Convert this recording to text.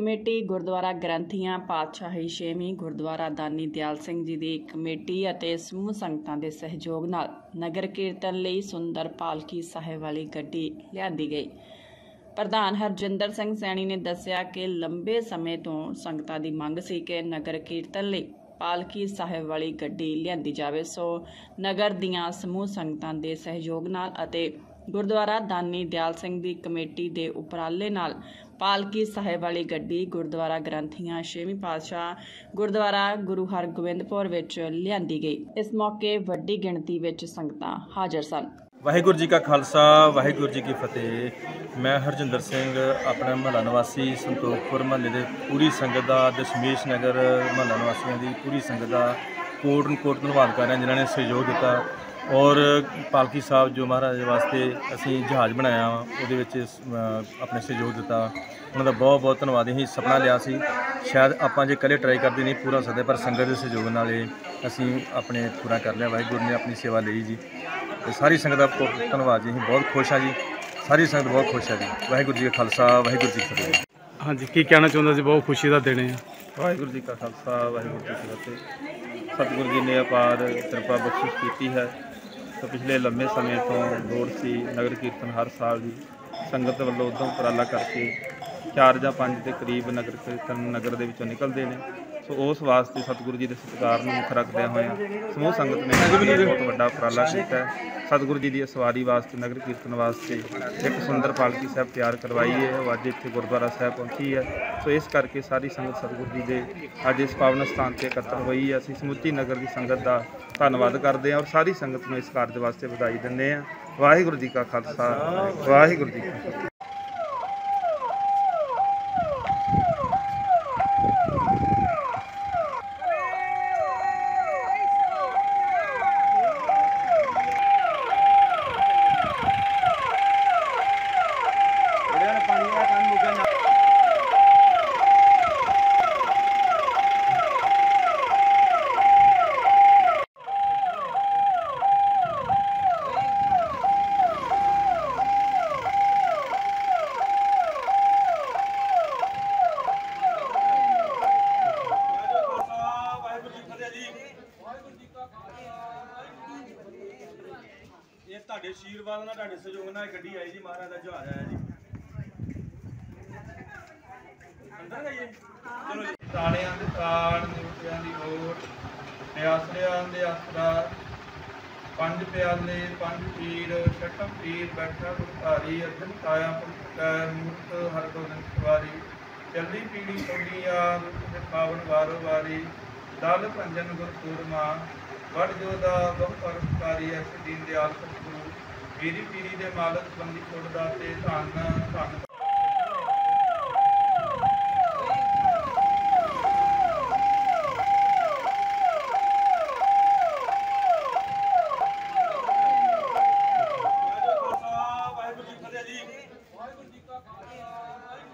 Committee gurdwara ग्रंथियां पातशाही 6वीं गुरुद्वारा दानी दयाल सिंह जी की कमेटी ਅਤੇ ਸਮੂਹ ਸੰਗਤਾਂ ਦੇ ਸਹਿਯੋਗ ਨਾਲ ਨਗਰ ਕੀਰਤਨ ਲਈ ਸੁੰਦਰ ਪਾਲਕੀ ਸਾਹਿਬ ਵਾਲੀ ਗੱਡੀ ਲਿਆਂਦੀ ਗਈ। ਪ੍ਰਧਾਨ ਹਰਜਿੰਦਰ ਸਿੰਘ ਸੈਣੀ ਨੇ ਦੱਸਿਆ ਕਿ ਲੰਬੇ ਸਮੇਂ ਤੋਂ ਸੰਗਤਾਂ ਦੀ ਮੰਗ ਸੀ ਕਿ ਨਗਰ ਕੀਰਤਨ ਲਈ ਪਾਲਕੀ ਸਾਹਿਬ ਵਾਲੀ ਗੱਡੀ ਲਿਆਂਦੀ ਜਾਵੇ। ਸੋ ਨਗਰ ਦੀਆਂ ਸਮੂਹ ਸੰਗਤਾਂ ਦੇ ਸਹਿਯੋਗ ਨਾਲ ਅਤੇ ਗੁਰਦੁਆਰਾ ਦਾਨੀ ਦਿਆਲ ਸਿੰਘ ਦੀ ਕਮੇਟੀ ਦੇ ਉਪਰਾਲੇ ਨਾਲ ਪਾਲਕੀ ਸਾਹਿਬ ਵਾਲੀ ਗੱਡੀ ਗੁਰਦੁਆਰਾ ਗ੍ਰੰਥੀਆਂ 6ਵੀਂ ਪਾਤਸ਼ਾਹ ਗੁਰਦੁਆਰਾ ਗੁਰੂ ਹਰਗੋਬਿੰਦਪੁਰ ਵਿੱਚ ਲਿਆਂਦੀ ਗਈ। ਇਸ ਮੌਕੇ ਵੱਡੀ ਗਿਣਤੀ ਵਿੱਚ ਸੰਗਤਾਂ ਹਾਜ਼ਰ ਸਨ। ਵਾਹਿਗੁਰੂ ਜੀ ਕਾ ਖਾਲਸਾ, ਵਾਹਿਗੁਰੂ ਜੀ ਕੀ ਫਤਿਹ। मैं हरजिंदर सिंह अपना महला निवासी संतोखपुर महल्ले के पूरी संगत का, दशमेश नगर महला निवासियों की पूरी संगत का कोट धन्यवाद कर रहे हैं जिन्होंने सहयोग दिता। और पालकी साहब जो महाराज वास्ते असी जहाज़ बनाया वो अपने सहयोग दिता, उन्होंने बहुत बहुत धन्यवाद। अं सपना लिया सी शायद आप जो कले ट्राई करते नहीं पूरा सकते, पर संगत के सहयोग नाल असी अपने पूरा कर लिया। वाहिगुरू ने अपनी सेवा ली जी। सारी संगत का धन्यवाद जी। अं बहुत खुश हाँ जी, सारी संगत बहुत खुश है जी। वाहिगुरू जी का खालसा, वाहिगुरू जी की फतेह। हाँ जी, की कहना चाहता जी? बहुत खुशी का दिन है। वाहिगुरू जी का खालसा, वाहिगुरू जी की फतेह। सतगुरु जी ने अपार कृपा बख्शिश की है। तो पिछले लंबे समय तो दौड़ सी नगर कीर्तन हर साल की संगत वालों उदों उपराला करके 4 ਜਾਂ 5 के करीब नगर कीर्तन नगर के विचों निकलते हैं। सो उस वास्ते सतगुरु जी के सत्कार में मुख रखद्या होया समूह संगत ने बहुत बड़ा उपराला किया है। सतगुरु जी की सवारी वास्ते नगर कीर्तन वास्ते एक सुंदर पालकी साहब तैयार करवाई है। वो अज इत्थे गुरुद्वारा साहब पहुंची है। सो इस करके सारी संगत सतगुरु जी के अज इस पावन स्थान से एकत्र हुई है। असीं समुची नगर की संगत का धन्यवाद करते हैं और सारी संगत में इस कार्य वास्ते बधाई दिंदे हैं। वाहिगुरू जी का खालसा, वाहिगुरू जी की फतेह। ਇਹ ਤੁਹਾਡੇ ਆਸ਼ੀਰਵਾਦ ਨਾਲ, ਤੁਹਾਡੇ ਸਹਿਯੋਗ ਨਾਲ ਗੱਡੀ ਆਈ ਜੀ। ਮਹਾਰਾਜ ਦਾ ਜਹਾਜ਼ ਆਇਆ ਜੀ। ਅੰਦਰ ਜਾਈਏ ਚਲੋ ਜੀ। ਤਾਣਿਆਂ ਦੇ ਤਾੜ, ਨਿਉਟਿਆਂ ਦੀ ਓਟ, ਪਿਆਸਰਿਆਂ ਦੇ ਆਸਰਾ, 5 ਪਿਆਲੇ 5 ਪੀਰ, ਛਟਮ ਪੀਰ ਬੈਠਾ ਗੁਰਧਾਰੀ, ਅਰਜਨ ਕਾਇਆ ਪੁਰਕੈ ਮੂਰਤ ਹਰਗੋਬਿੰਦ ਸਵਾਰੀ, ਚੱਲੀ ਪੀੜੀ ਟੋਲੀ ਆਗ ਦਿਖਾਵਣ ਵਾਰੋ ਵਾਰੀ, ਦਲ ਭੰਜਨ ਗੁਰਪੂਰਮਾ ਵੜ ਜੋਦਾ ਬਹੁ ਪਰਉਪਕਾਰੀ, ਐਸੇ ਦੀਨ ਦਿਆਲ ਸਤਿਗੁਰੂ ਪੀਰੀ ਪੀਰੀ ਦੇ ਮਾਲਕ ਬੰਦੀ ਛੋੜਦਾ ਤੇ ਧੰਨ ਧੰਨ। ਵਾਹਿਗੁਰੂ ਜੀ ਫਤਿਹ ਜੀ। ਵਾਹਿਗੁਰੂ ਜੀ ਕਾ ਖਾਲਸਾ।